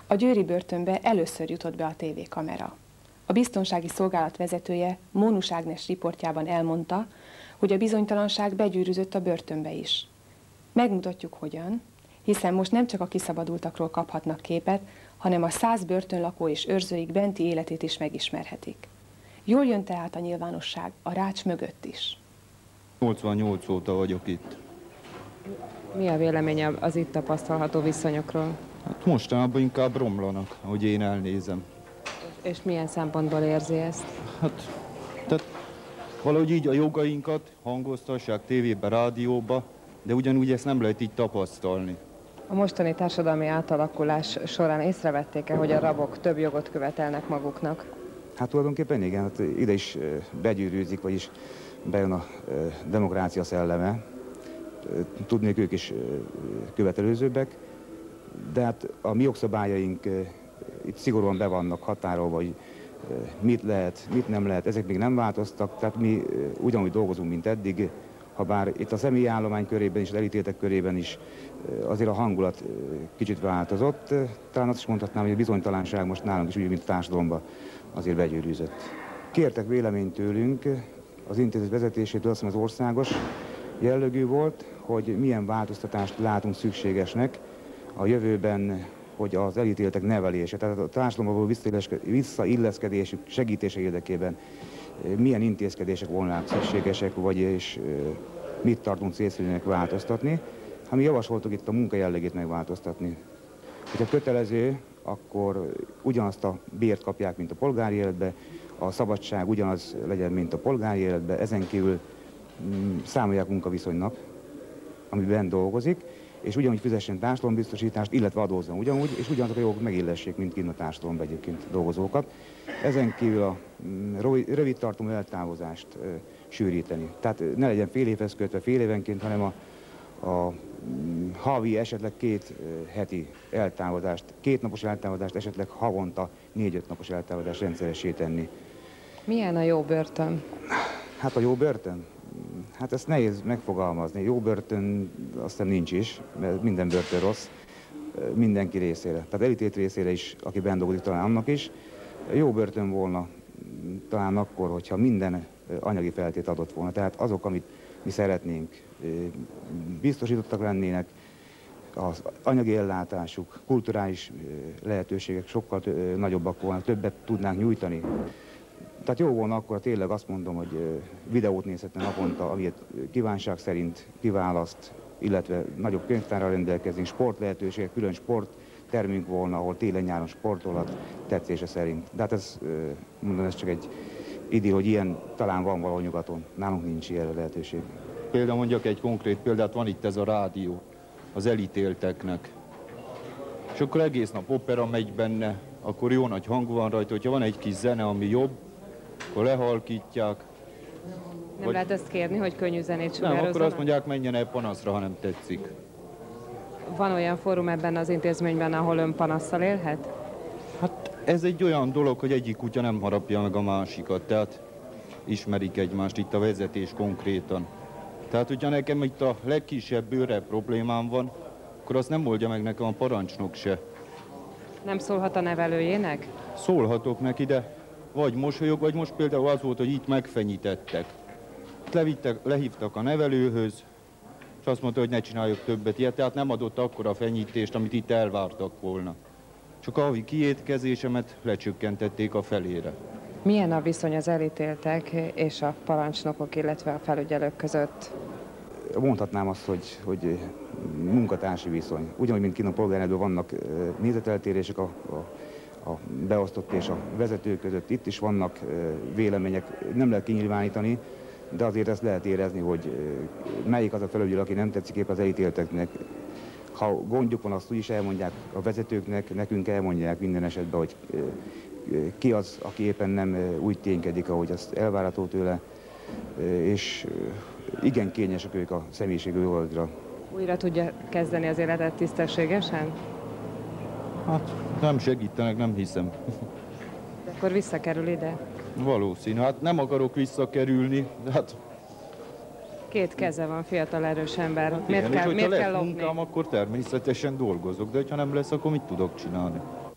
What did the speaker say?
A győri börtönbe először jutott be a tévékamera. A biztonsági szolgálat vezetője Mónus Ágnes riportjában elmondta, hogy a bizonytalanság begyűrűzött a börtönbe is. Megmutatjuk hogyan, hiszen most nem csak a kiszabadultakról kaphatnak képet, hanem a 100 börtönlakó és őrzőik benti életét is megismerhetik. Jól jön tehát a nyilvánosság a rács mögött is. 88 óta vagyok itt. Mi a véleménye az itt tapasztalható viszonyokról? Hát mostanában inkább romlanak, ahogy én elnézem. És milyen szempontból érzi ezt? Hát, tehát valahogy így a jogainkat hangoztassák tévébe, rádióba, de ugyanúgy ezt nem lehet így tapasztalni. A mostani társadalmi átalakulás során észrevették-e, hogy a rabok több jogot követelnek maguknak? Hát tulajdonképpen igen, hát ide is begyűrűzik, vagyis bejön a demokrácia szelleme. Tudnék, ők is követelőzőbbek, de hát a mi jogszabályaink itt szigorúan be vannak határolva, hogy mit lehet, mit nem lehet, ezek még nem változtak, tehát mi ugyanúgy dolgozunk, mint eddig, ha bár itt a személyi állomány körében és az elítéltek körében is azért a hangulat kicsit változott. Talán azt is mondhatnám, hogy a bizonytalanság most nálunk is úgy, mint a társadalomban azért begyűrűzött. Kértek véleményt tőlünk, az intézet vezetésétől, azt hiszem az országos jellegű volt, hogy milyen változtatást látunk szükségesnek a jövőben, hogy az elítéltek nevelése, tehát a társadalomban való visszailleszkedésük segítése érdekében milyen intézkedések volnának szükségesek, vagyis mit tartunk célszerűnek változtatni. Ha mi javasoltuk itt a munka jellegét megváltoztatni. Hogyha kötelező, akkor ugyanazt a bért kapják, mint a polgári életbe, a szabadság ugyanaz legyen, mint a polgári életbe, ezen kívül számolják munkaviszonynak, amiben dolgozik, és ugyanúgy fizessen társadalombiztosítást, illetve adózzon ugyanúgy, és ugyanazok a jogok megillessék, mint kint a társadalomban egyébként dolgozókat. Ezen kívül a rövid tartamú eltávozást sűríteni. Tehát ne legyen fél évhez kötve fél évenként, hanem a havi, esetleg 2 heti eltávozást, 2 napos eltávozást, esetleg havonta 4-5 napos eltávozást rendszeressé tenni. Milyen a jó börtön? Hát a jó börtön? Hát ezt nehéz megfogalmazni. Jó börtön aztán nincs is, mert minden börtön rossz, mindenki részére. Tehát elítélt részére is, aki bent dolgozik, talán annak is. Jó börtön volna talán akkor, hogyha minden anyagi feltét adott volna. Tehát azok, amit mi szeretnénk, biztosítottak lennének, az anyagi ellátásuk, kulturális lehetőségek sokkal nagyobbak volna, többet tudnánk nyújtani. Tehát jó volna akkor tényleg azt mondom, hogy videót nézhetne naponta, amit kívánság szerint kiválaszt, illetve nagyobb könyvtárral rendelkezünk, sport lehetőségek, külön sporttermünk volna, ahol télen-nyáron sportolhat tetszése szerint. De hát ez, mondom, ez csak egy idill, hogy ilyen talán van valahol nyugaton, nálunk nincs ilyen lehetőség. Például mondjak egy konkrét példát, van itt ez a rádió az elítélteknek. És akkor egész nap opera megy benne, akkor jó nagy hang van rajta, hogyha van egy kis zene, ami jobb, akkor lehalkítják. Nem lehet ezt kérni, hogy könnyű zenét sugározzanak? Nem, akkor azt mondják, menjen el panaszra, ha nem tetszik. Van olyan fórum ebben az intézményben, ahol ön panasszal élhet? Hát ez egy olyan dolog, hogy egyik kutya nem harapja meg a másikat, tehát ismerik egymást itt a vezetés konkrétan. Tehát, hogyha nekem itt a legkisebb bőre problémám van, akkor azt nem oldja meg nekem a parancsnok se. Nem szólhat a nevelőjének? Szólhatok neki, de vagy mosolyog, vagy most például az volt, hogy itt megfenyítettek. Lehívtak a nevelőhöz, és azt mondta, hogy ne csináljak többet ilyet, tehát nem adott akkora fenyítést, amit itt elvártak volna. Csak a havi kiétkezésemet lecsökkentették a felére. Milyen a viszony az elítéltek és a parancsnokok, illetve a felügyelők között? Mondhatnám azt, hogy munkatársi viszony. Ugyanúgy, mint kint a polgárnedben vannak nézeteltérések a beosztott és a vezető között, itt is vannak vélemények, nem lehet kinyilvánítani, de azért ezt lehet érezni, hogy melyik az a felügyelő, aki nem tetszik épp az elítélteknek. Ha gondjuk van, azt úgyis elmondják a vezetőknek, nekünk elmondják minden esetben, hogy ki az, aki éppen nem úgy ténykedik, ahogy azt elvárható tőle, és igen kényesek ők a személyiségű oldalra. Újra tudja kezdeni az életet tisztességesen? Hát nem segítenek, nem hiszem. De akkor visszakerül ide? Valószínű. Hát nem akarok visszakerülni, de hát... 2 keze van, fiatal erős ember. Hát miért igen, kell, és miért hogyha kell lesz lopni? munkám, akkor természetesen dolgozok, de ha nem lesz, akkor mit tudok csinálni?